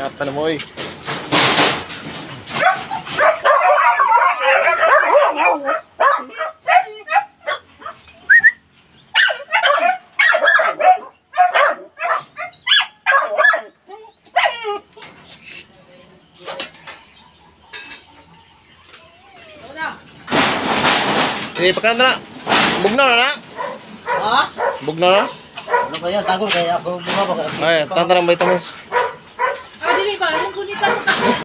Ingatan mo eh. Eh, pagkanta na. Bugnaw na na. Ha? Bugnaw na. Ano ba yan? Tagol kaya ako bumaba ka. Ay, tanta ng vitamins.